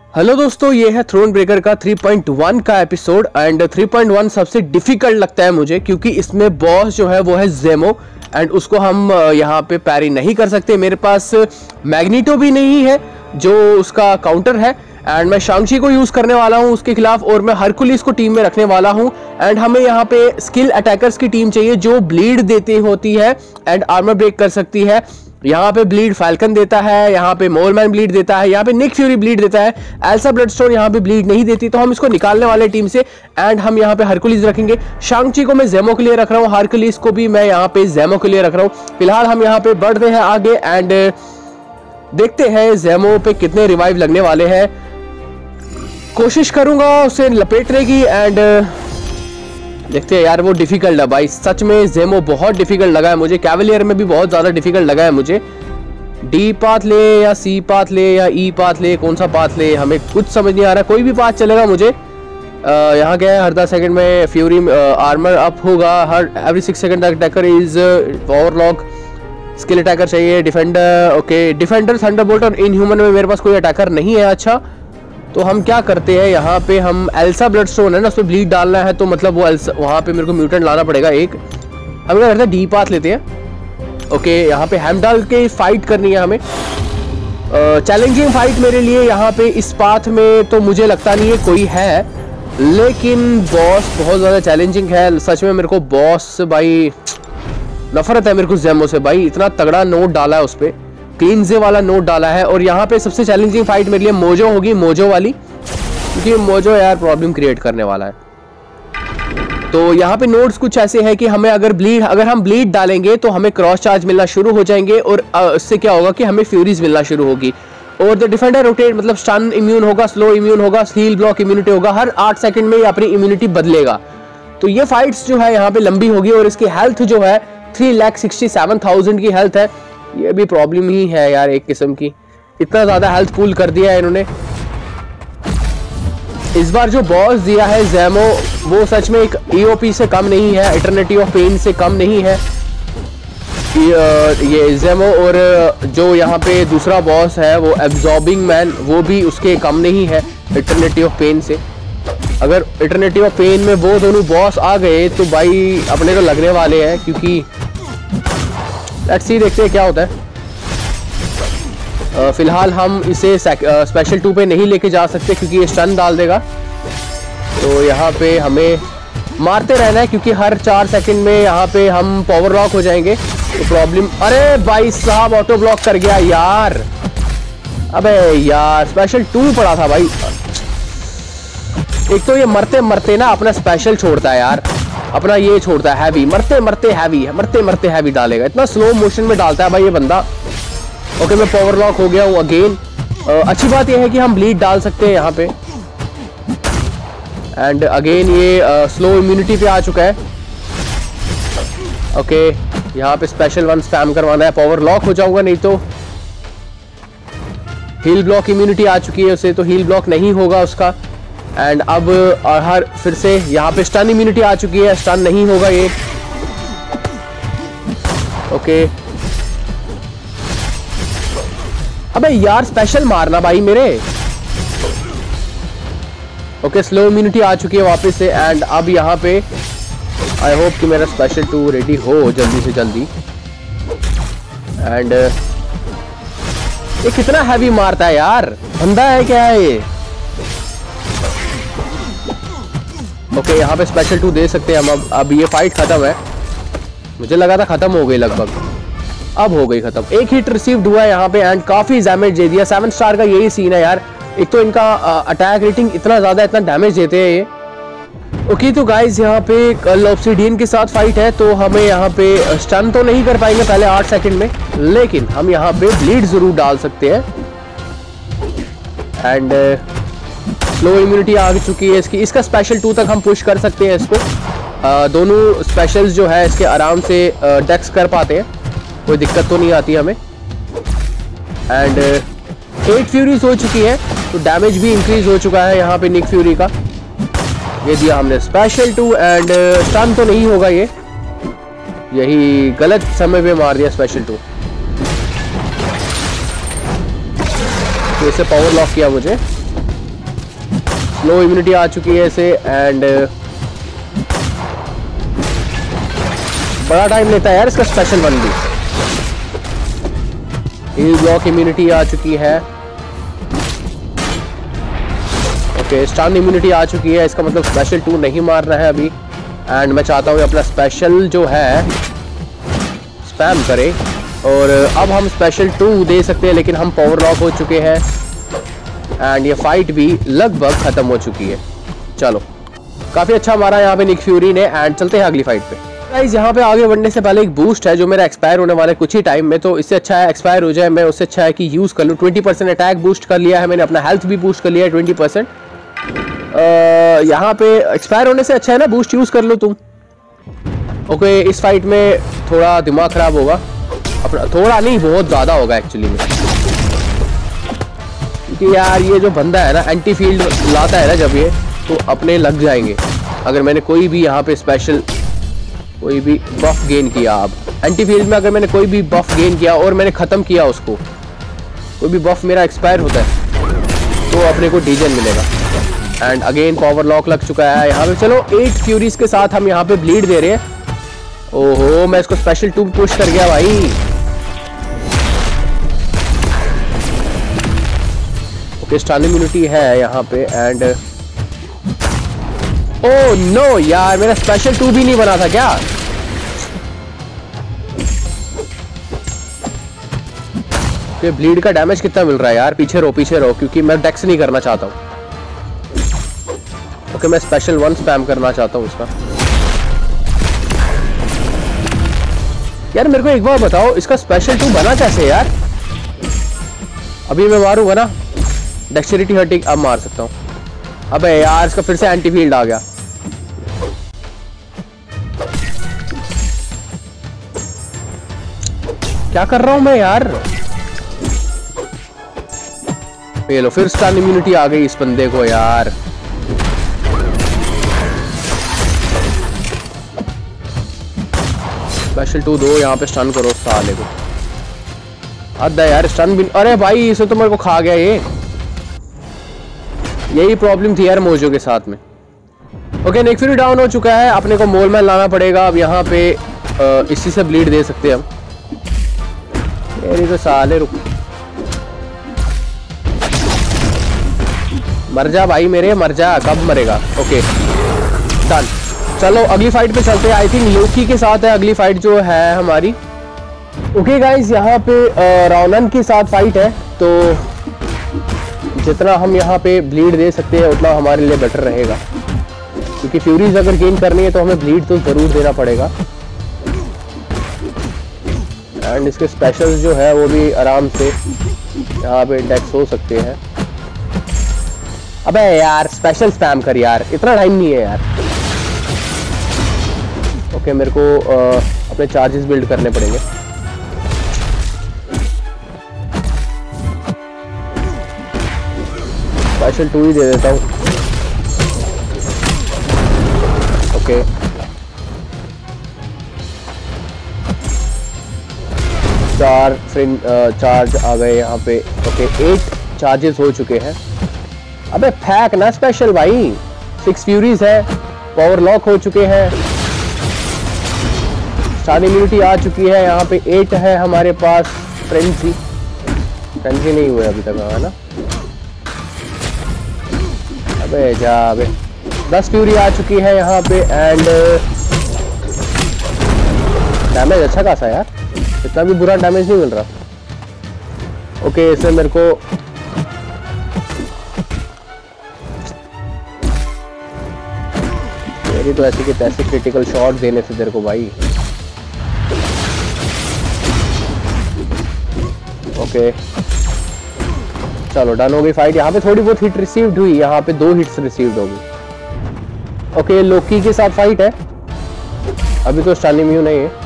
Hello दोस्तों, ये है थ्रोन ब्रेकर का 3.1 का एपिसोड एंड 3.1 सबसे डिफिकल्ट लगता है मुझे क्योंकि इसमें बॉस जो है वो है जेमो एंड उसको हम यहाँ पे पैरी नहीं कर सकते। मेरे पास मैग्नीटो भी नहीं है जो उसका काउंटर है एंड मैं शांग-ची को यूज़ करने वाला हूँ उसके खिलाफ और मैं हरकुलिस को टीम में रखने वाला हूँ एंड हमें यहाँ पे स्किल अटैकर्स की टीम चाहिए जो ब्लीड देती होती है एंड आर्मर ब्रेक कर सकती है। यहाँ पे ब्लीड फाल्कन देता है, यहाँ पे मोलमैन ब्लीड देता है, यहाँ पे निक फ्यूरी ब्लीड देता है, एल्सा ब्लडस्टोन यहाँ पे ब्लीड नहीं देती, तो हम इसको निकालने वाले टीम से एंड हम यहाँ पे हरकुलिस रखेंगे। शांग-ची को मैं जेमो के लिए रख रहा हूँ, हरकुलिस को भी मैं यहाँ पे जेमो के लिए रख रहा हूँ। फिलहाल हम यहाँ पे बढ़ते हैं आगे एंड देखते हैं जेमो पे कितने रिवाइव लगने वाले हैं। कोशिश करूंगा उसे लपेटने की एंड देखते हैं यार। वो डिफिकल्ट है भाई, सच में जेमो बहुत डिफिकल्ट लगा है मुझे। कैवलियर में भी बहुत ज़्यादा डिफिकल्ट लगा है मुझे। डी पाथ ले या सी पाथ ले या ई पाथ ले, कौन सा पाथ ले हमें कुछ समझ नहीं आ रहा। कोई भी पाथ चलेगा मुझे। यहाँ क्या है, हर 10 सेकंड में फ्यूरी आर्मर अप होगा, हर every 6 second attacker is overlock. Skill attacker चाहिए, डिफेंडर ओके, डिफेंडर थंडरबोल्ट और इनह्यूमन में मेरे पास कोई अटैकर नहीं है। अच्छा तो हम क्या करते हैं, यहाँ पे हम एल्सा ब्लडस्टोन है ना, उस पर ब्लीड डालना है तो मतलब वो एल्सा वहाँ पे मेरे को म्यूटेंट लाना पड़ेगा एक। हम क्या करते हैं, डी पाथ लेते हैं। ओके यहाँ पे हेमडाल के फाइट करनी है हमें। चैलेंजिंग फाइट मेरे लिए यहाँ पे इस पाथ में तो मुझे लगता नहीं है कोई है, लेकिन बॉस बहुत ज़्यादा चैलेंजिंग है सच में। मेरे को बॉस से भाई नफरत है मेरे को जेमो से भाई। इतना तगड़ा नोट डाला है उस पर, क्लीनजे वाला नोट डाला है। और यहाँ पे सबसे चैलेंजिंग फाइट मेरे लिए मोजो होगी, मोजो वाली, क्योंकि मोजो यार प्रॉब्लम क्रिएट करने वाला है। तो यहाँ पे नोट्स कुछ ऐसे हैं कि हमें अगर हम ब्लीड डालेंगे तो हमें क्रॉस चार्ज मिलना शुरू हो जाएंगे और इससे क्या होगा कि हमें फ्यूरीज मिलना शुरू होगी। और द डिफेंडर रोटेट मतलब स्टन इम्यून होगा, स्लो इम्यून होगा, हील ब्लॉक इम्यूनिटी होगा, हर 8 सेकंड में ये अपनी इम्यूनिटी बदलेगा। तो ये फाइट्स जो है यहाँ पे लंबी होगी और इसकी हेल्थ जो है 3,67,000 की हेल्थ है। ये भी प्रॉब्लम ही है यार एक किस्म की, इतना ज्यादा हेल्थ पूल कर दिया है इन्होंने। इस बार जो बॉस दिया है जेमो वो सच में एक ईओपी से कम नहीं है, इटर्निटी ऑफ पेन से कम नहीं है ये जेमो। और जो यहाँ पे दूसरा बॉस है वो एब्जॉर्बिंग मैन, वो भी उसके कम नहीं है इटर्निटी ऑफ पेन से। अगर इटर्निटी ऑफ पेन में वो दोनों बॉस आ गए तो भाई अपने को लगने वाले हैं, क्योंकि लेट्स सी देखते हैं क्या होता है। फिलहाल हम इसे स्पेशल 2 पे नहीं लेके जा सकते क्योंकि ये स्टन डाल देगा। तो यहाँ पे हमें मारते रहना है क्योंकि हर 4 सेकंड में यहाँ पे हम पावर लॉक हो जाएंगे तो प्रॉब्लम। अरे भाई साहब ऑटो ब्लॉक कर गया यार। अबे यार स्पेशल 2 पड़ा था भाई। एक तो ये मरते मरते ना अपना स्पेशल छोड़ता है यार, अपना ये छोड़ता है हैवी, मरते मरते हैवी डालेगा। इतना स्लो मोशन में डालता है भाई ये बंदा। ओके मैं पावर लॉक हो गया हूँ अगेन। अच्छी बात ये है कि हम ब्लीड डाल सकते हैं यहाँ पे एंड अगेन ये स्लो इम्यूनिटी पे आ चुका है। ओके यहाँ पे स्पेशल 1 स्पैम करवाना है, पावर लॉक हो जाऊंगा नहीं तो। हील ब्लॉक इम्यूनिटी आ चुकी है उसे, तो हील ब्लॉक नहीं होगा उसका। एंड अब हर फिर से यहाँ पे स्टन इम्यूनिटी आ चुकी है, स्टन नहीं होगा ये। ओके अबे यार स्पेशल मारना भाई मेरे। ओके स्लो इम्यूनिटी आ चुकी है वापस से एंड अब यहाँ पे आई होप कि मेरा स्पेशल 2 रेडी हो जल्दी से जल्दी। एंड ये कितना हैवी मारता है यार, बंदा है क्या है ये। ओके यहाँ पे स्पेशल 2 दे सकते हैं हम। अब ये फाइट खत्म है, मुझे लगा था खत्म हो गई लगभग, अब हो गई खत्म। एक हिट रिसीव्ड हुआ है यहाँ पे एंड काफी डैमेज दे दिया। 7 स्टार का यही सीन है यार, एक तो इनका अटैक रेटिंग इतना ज्यादा, इतना डैमेज देते हैं ये। ओके तो गाइज यहाँ पे कल ऑब्सिडियन के साथ फाइट है तो हमें यहाँ पे स्टन तो नहीं कर पाएंगे पहले 8 सेकंड में, लेकिन हम यहाँ पे ब्लीड जरूर डाल सकते हैं। एंड स्लो इम्यूनिटी आ चुकी है इसकी, इसका स्पेशल 2 तक हम पुश कर सकते हैं इसको। दोनों स्पेशल्स जो है इसके आराम से डेक्स कर पाते हैं, कोई दिक्कत तो नहीं आती हमें। एंड 8 फ्यूरीज हो चुकी है तो डैमेज भी इंक्रीज हो चुका है यहाँ पे निक फ्यूरी का। ये दिया हमने स्पेशल 2 एंड स्टन तो नहीं होगा ये, यही गलत समय पे मार दिया स्पेशल 2। तो इसे पावर लॉक किया मुझे स्लो इम्यूनिटी आ चुकी है इसे एंड बड़ा टाइम लेता है यार इसका स्पेशल वन भी। हील ब्लॉक इम्यूनिटी आ चुकी है। ओके स्टन इम्यूनिटी आ चुकी है, इसका मतलब स्पेशल 2 नहीं मारना है अभी। एंड मैं चाहता हूँ अपना स्पेशल जो है स्पैम करे और अब हम स्पेशल 2 दे सकते हैं, लेकिन हम पावर लॉक हो चुके हैं एंड ये फाइट भी लगभग खत्म हो चुकी है। चलो काफी अच्छा मारा यहाँ पे निक फ्यूरी ने एंड चलते हैं अगली फाइट पे। गाइस यहाँ पे आगे बढ़ने से पहले एक बूस्ट है जो मेरा एक्सपायर होने वाला है कुछ ही टाइम में, तो इससे अच्छा है एक्सपायर हो जाए, मैं उससे अच्छा है कि यूज कर लूँ। 20% अटैक बूस्ट कर लिया है मैंने, अपना हेल्थ भी बूस्ट कर लिया है 20%। यहाँ पे एक्सपायर होने से अच्छा है ना बूस्ट यूज कर लो तुम। ओके इस फाइट में थोड़ा दिमाग खराब होगा अपना, थोड़ा नहीं बहुत ज्यादा होगा एक्चुअली में, क्योंकि यार ये जो बंदा है ना एंटी फील्ड लाता है ना जब ये, तो अपने लग जाएंगे अगर मैंने कोई भी यहाँ पे स्पेशल कोई भी बफ गेन किया। अब एंटी फील्ड में अगर मैंने कोई भी बफ गेन किया और मैंने खत्म किया उसको, कोई भी बफ मेरा एक्सपायर होता है तो अपने को डीजन मिलेगा। एंड अगेन पावर लॉक लग चुका है यहाँ पे। चलो 8 फ्यूरीज के साथ हम यहाँ पे ब्लीड दे रहे हैं। ओहो मैं इसको स्पेशल 2 पुश कर गया भाई। ओके स्टन इम्यूनिटी है यहाँ पे एंड ओह नो यार मेरा स्पेशल 2 भी नहीं बना था क्या। ये ब्लीड का डैमेज कितना मिल रहा है यार, पीछे रहो क्योंकि मैं डेक्स नहीं करना चाहता हूँ। ओके मैं स्पेशल 1 स्पैम करना चाहता हूँ इसका। यार मेरे को एक बार बताओ इसका स्पेशल 2 बना कैसे यार। अभी मैं मारूंगा ना डेक्सटेरिटी हर्टिंग, अब मार सकता हूँ। अबे यार इसका फिर से एंटी फील्ड आ गया। क्या कर रहा हूं मैं यार। ये लो फिर स्टन इम्यूनिटी आ गई इस बंदे को यार। स्पेशल 2 दो यहाँ पे स्टन करो साले को। आधा यार स्टन भी, अरे भाई इसे तो मेरे को खा गया ये। यही प्रॉब्लम थी यार मोजो के साथ में। ओके निक फ्यूरी डाउन हो चुका है, अपने को मोल मैन लाना पड़ेगा अब यहाँ पे। इसी से ब्लीड दे सकते हैं हम। मेरी तो साले रुक, मर जा भाई मेरे, मर जा, कब मरेगा। ओके डन, चलो अगली फाइट पे चलते हैं। आई थिंक लोकी के साथ है अगली फाइट जो है हमारी। ओके गाइज यहाँ पे रावणन के साथ फाइट है, तो जितना हम यहाँ पे ब्लीड दे सकते हैं उतना हमारे लिए बेटर रहेगा, क्योंकि फ्यूरीज अगर गेन करनी है तो हमें ब्लीड तो जरूर देना पड़ेगा। एंड इसके स्पेशल्स जो है वो भी आराम से यहाँ पे डेक्स हो सकते हैं। अबे यार स्पेशल स्पैम कर यार, इतना टाइम नहीं है यार। ओके मेरे को अपने चार्जेस बिल्ड करने पड़ेंगे। स्पेशल 2 ही दे देता हूँ। ओके चार्ज आ गए यहाँ पे। ओके 8 चार्जेस हो चुके हैं। अबे फैक ना स्पेशल भाई। 6 फ्यूरीज है, पावर लॉक हो चुके हैं, स्टन इम्यूनिटी आ चुकी है यहाँ पे। 8 है हमारे पास। फ्रेंजी नहीं हुए अभी तक है ना। अबे जा अबे 10 फ्यूरी आ चुकी है यहाँ पे एंड डैमेज अच्छा खासा यार, इतना भी बुरा डैमेज नहीं मिल रहा। ओके इसमें मेरे को मेरी तो ऐसे के तैसे क्रिटिकल शॉट देने से तेरे को भाई। ओके चलो डन हो गई फाइट। यहाँ पे थोड़ी बहुत हिट रिसीव्ड हुई, यहाँ पे 2 हिट्स रिसीव्ड हो गई। ओके लोकी के साथ फाइट है, अभी तो स्टन इम्यून नहीं है।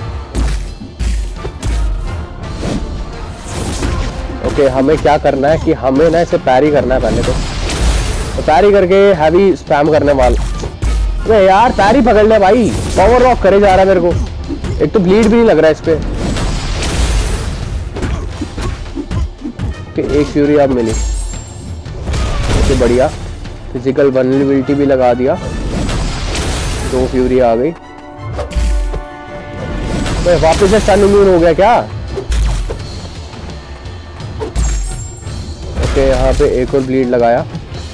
ओके हमें क्या करना है कि हमें ना इसे पैरी करना है पहले तो पैरी करके हैवी स्पैम करने वाला। अरे यार पैरी पकड़ ले भाई, पावर लॉक करे जा रहा है मेरे को। एक तो ब्लीड भी नहीं लग रहा है इस पे। एक फ्यूरी अब मिली, ओके बढ़िया। फिजिकल वल्नरेबिलिटी भी लगा दिया। 2 फ्यूरी आ गई। भाई वापस से स्टन इम्यून हो गया क्या? ओके, यहाँ पे एक और ब्लीड लगाया,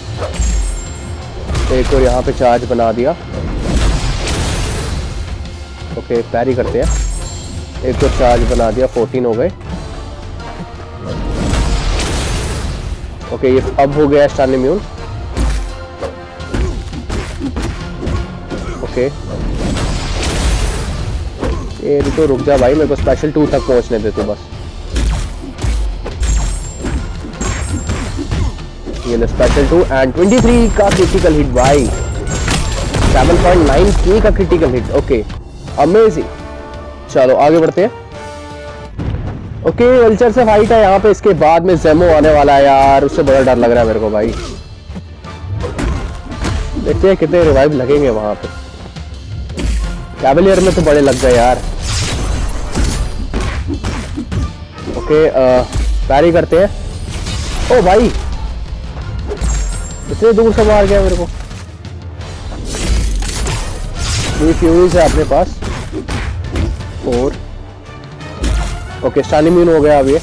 एक और यहाँ पे चार्ज बना दिया। ओके, पैरी करते हैं। एक और चार्ज बना दिया, 14 हो गए। ओके, ये अब हो गया स्टन इम्यून। ओके, ये तो रुक जा भाई, मेरे को स्पेशल 2 तक पहुंचने दे तू बस। ये ले स्पेशल 2 एंड 23 का क्रिटिकल हिट भाई। 7.9k का क्रिटिकल हिट। Okay, amazing. चलो आगे बढ़ते हैं। ओके, वल्चर से फाइट है यहाँ पे। इसके बाद में जेमो आने वाला है यार, उससे बड़ा डर लग रहा है मेरे को भाई। देखते हैं कितने रिवाइव लगेंगे वहां पे। कैवलियर में तो बड़े लग गए यार। ओके, पैरी करते हैं। ओ भाई, इतने दूर से मार गया मेरे को। 3 फ्यूरीज है अपने पास। 4। ओके, स्टन इम्यून हो गया अब ये।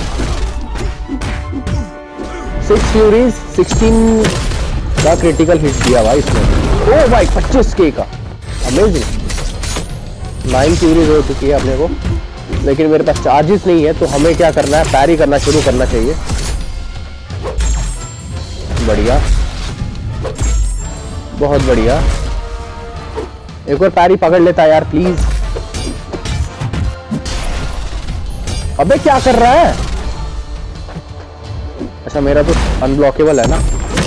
6 फ्यूरीज, 16 का क्रिटिकल हिट दिया भाई इसने। ओ भाई 25k का, अमेजिंग। 9 फ्यूरीज हो चुकी है अपने को, लेकिन मेरे पास चार्जेस नहीं है, तो हमें क्या करना है, पैरी करना शुरू करना चाहिए। बढ़िया, बहुत बढ़िया। एक और पैरी पकड़ लेता यार प्लीज। अबे क्या कर रहा है? अच्छा, मेरा तो अनब्लॉकेबल है ना।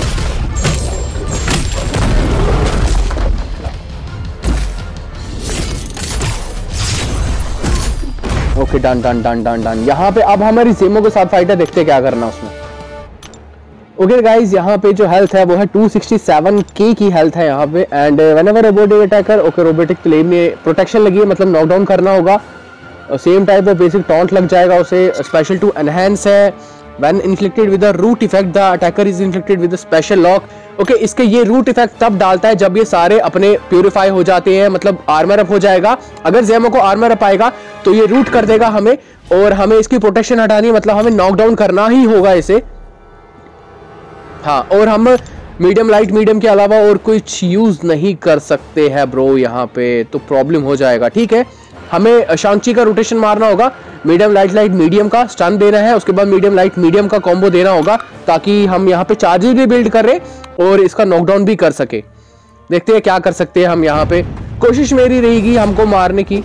Okay, done done done done done. यहाँ पे अब हमारी जेमो के साथ फाइट है, देखते क्या करना उसमें। ओके गाइज, यहाँ पे जो हेल्थ है वो है 267k की हेल्थ है यहाँ पे। And whenever robotic attacker, okay robotic claim में प्रोटेक्शन लगी है, मतलब नॉकडाउन करना होगा। Same type of basic taunt लग जाएगा उसे। स्पेशल 2 एनहांस है। When inflicted with a root effect the attacker is inflicted with a special lock. Okay, इसके ये रूट इफेक्ट तब डालता है जब ये सारे अपने प्यूरिफाई हो जाते हैं, मतलब आर्मर अप हो जाएगा। अगर जेमो को आर्मर अप आएगा तो ये रूट कर देगा हमें, और हमें इसकी प्रोटेक्शन हटानी है, मतलब हमें नॉकडाउन करना ही होगा इसे। हाँ, और हम मीडियम लाइट मीडियम के अलावा और कुछ यूज नहीं कर सकते हैं ब्रो यहाँ पे, तो प्रॉब्लम हो जाएगा। ठीक है, हमें शांची का रोटेशन मारना होगा, मीडियम लाइट लाइट मीडियम का स्टन देना है, उसके बाद मीडियम लाइट मीडियम का कॉम्बो देना होगा, ताकि हम यहाँ पे चार्जेस भी बिल्ड करें और इसका नॉकडाउन भी कर सके। देखते हैं क्या कर सकते हैं हम यहाँ पे। कोशिश मेरी रहेगी हमको मारने की।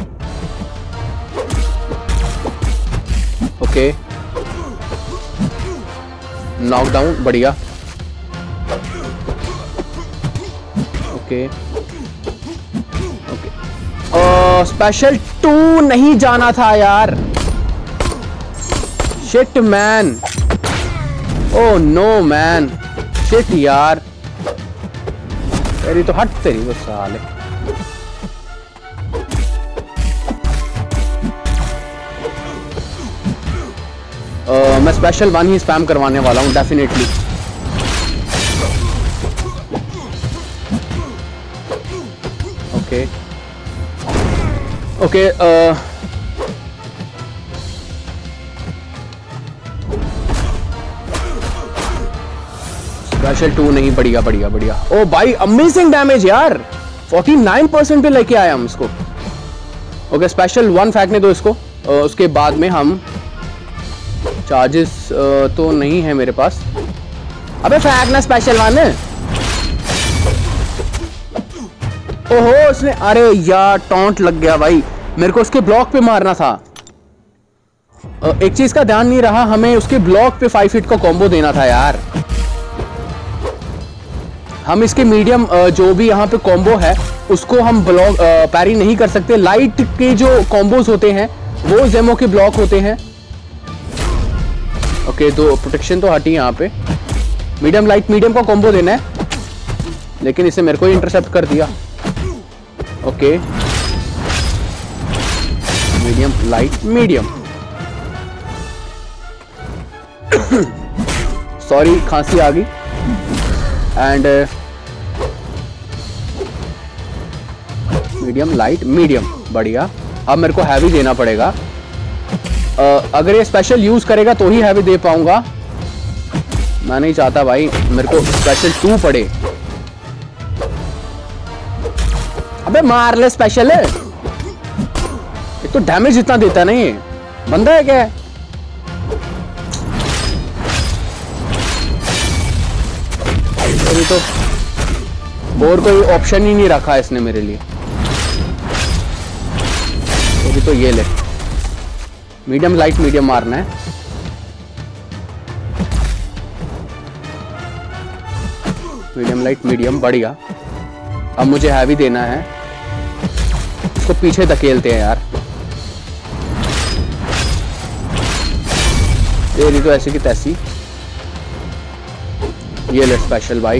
ओके, नॉकडाउन, बढ़िया। ओके ओके, स्पेशल 2 नहीं जाना था यार। Shit man, oh no man, shit यार। तेरी तो हट, तेरी तो साले। मैं स्पेशल 1 ही स्पैम करवाने वाला हूं डेफिनेटली। ओके ओके, स्पेशल 2 नहीं, बढ़िया बढ़िया बढ़िया। ओ भाई अमेजिंग डैमेज यार, 49% पे लेके आया हम इसको। ओके, स्पेशल 1 फेंकने दो इसको। उसके बाद में हम चार्जेस तो नहीं है मेरे पास। अबे फेंकना स्पेशल 1। ओहो, उसने, अरे यार टॉन्ट लग गया भाई, मेरे को उसके ब्लॉक पे मारना था। एक चीज का ध्यान नहीं रहा, हमें उसके ब्लॉक पे 5 हिट का कॉम्बो देना था यार। हम इसके मीडियम जो भी यहाँ पे कॉम्बो है उसको हम ब्लॉक पैरी नहीं कर सकते। लाइट के जो कॉम्बोज होते हैं वो जेमो के ब्लॉक होते हैं। ओके, 2 प्रोटेक्शन तो हटी यहाँ पे। मीडियम लाइट मीडियम का कॉम्बो देना है, लेकिन इसे मेरे को ही इंटरसेप्ट कर दिया। Okay, medium light medium. Sorry, खांसी आ गई। एंड मीडियम, लाइट, मीडियम, बढ़िया। अब मेरे को हैवी देना पड़ेगा। अगर ये स्पेशल यूज करेगा तो ही हैवी दे पाऊंगा। मैं नहीं चाहता भाई मेरे को स्पेशल 2 पड़े। अबे मार ले स्पेशल है। एक तो डैमेज इतना देता नहीं है, बंदा है क्या? अभी तो और कोई ऑप्शन ही नहीं रखा इसने मेरे लिए। अभी तो ये ले, मीडियम, लाइट, मीडियम मारना है। मीडियम, लाइट, मीडियम, बढ़िया। अब मुझे हैवी देना है। इसको पीछे धकेलते हैं यार। तेरी तो ऐसी की तैसी। ये ले स्पेशल भाई।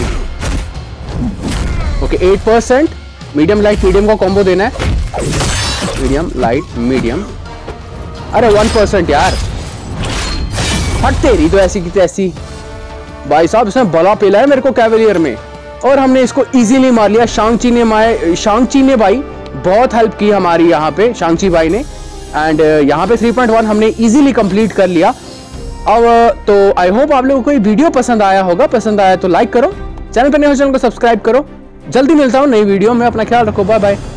ओके 8%। मीडियम, लाइट, मीडियम का कॉम्बो देना है। Medium, light, medium. अरे 1% यार। हट तेरी तो ऐसी की तैसी। भाई साहब इसने बला पेला है मेरे को कैवेलियर में, और हमने इसको इजीली मार लिया। शांग-ची ने भाई बहुत हेल्प की हमारी यहाँ पे, शांग-ची भाई ने। एंड यहाँ पे 3.1 हमने इजीली कंप्लीट कर लिया। अब तो आई होप आप लोगों को ये वीडियो पसंद आया होगा। पसंद आया तो लाइक करो, चैनल पर नए हो चैनल को सब्सक्राइब करो। जल्दी मिलता हूँ नई वीडियो में। अपना ख्याल रखो, बाय बाय।